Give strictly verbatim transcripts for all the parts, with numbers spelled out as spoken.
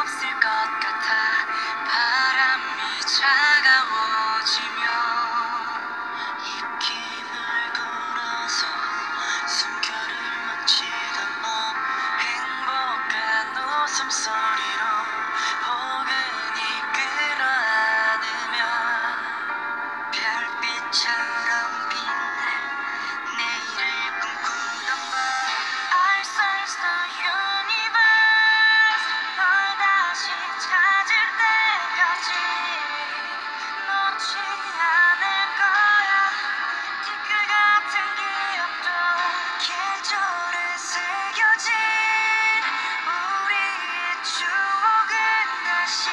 없을 것 같아. 바람이 차가워지며 입김을 불어서 숨결을 만지던 너, 행복한 웃음소리로 포근히 끌어안으며 별빛처럼 빛날 내일을 꿈꾸던 밤. I search the universe, 널 다시 찾을 때까지 놓지 않을 거야. 뒤끝 같은 기억도 계절에 새겨진 우리의 추억은 다시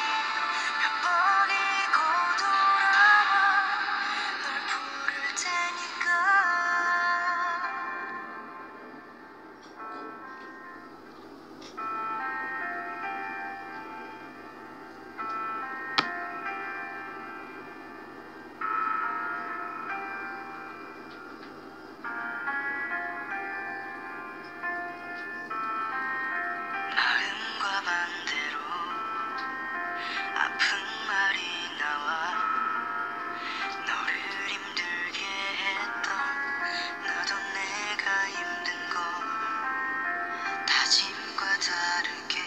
버리고 돌아와 널 부를 테니까. 마음과 반대로 아픈 말이 나와 너를 힘들게 했던 나도 내가 힘든 걸 다짐과 다르게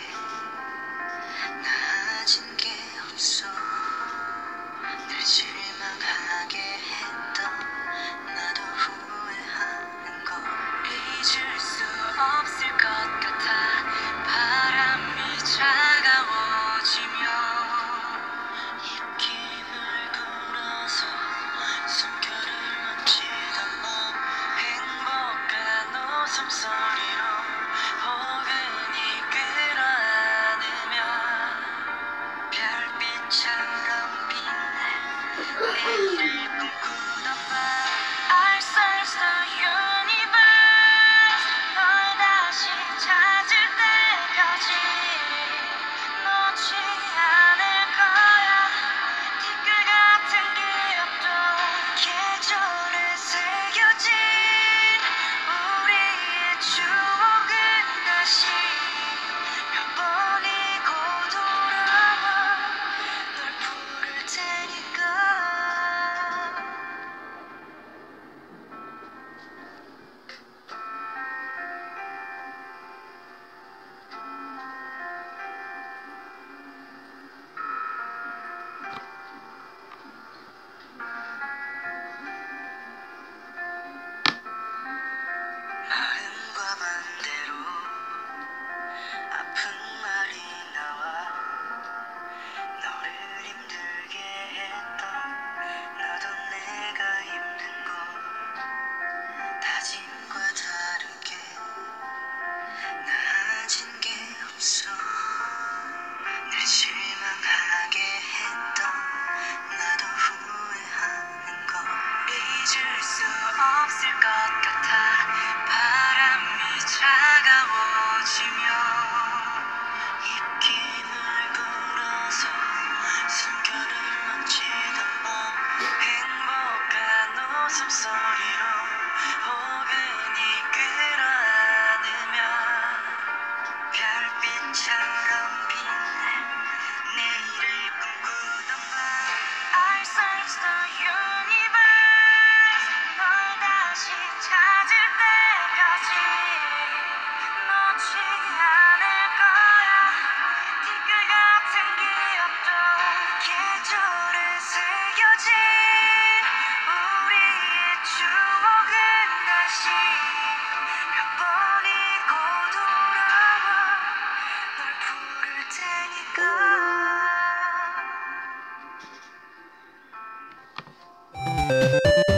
나아진 게 없어. 늘 실망하게 했던 나도 후회하는 걸 잊을 수 없을 것 같아. 바람이 차가워지며 입김을 불어서 숨결을 만지던 너, 행복한 웃음소리로 포근히 끌어안으며 별빛처럼 빛날 내일을 꿈꾸던 밤. I search the universe, 널 다시 찾을 때까지 놓지 않을 거야. 뒤끝 같은 기억도 계절에 새겨진 우리의 추억은 다시 버리고 돌아와 널 부를 테니까. 마음과 반대로 아픈 말이 나와 너를 힘들게 했던 나도 내가 힘든 걸 다짐과 다르게 나아진 게 없어. 늘 실망하게 했던 나도 후회하는 걸 잊을 수 없을 것 같아. 바람이 차가워지며 입김을 불어서 숨결을 만지던 너, 행복한 웃음소리로 포근히 끌어안으며 별빛처럼 빛날 내일을 꿈꾸던 밤. I search the universe, 널 다시 찾을 때까지 놓지 않을 거야. 뒤끝 같은 기억도 계절에 새겨진 우리의 추억은 다시 버리고 돌아와 널 부를 테니까.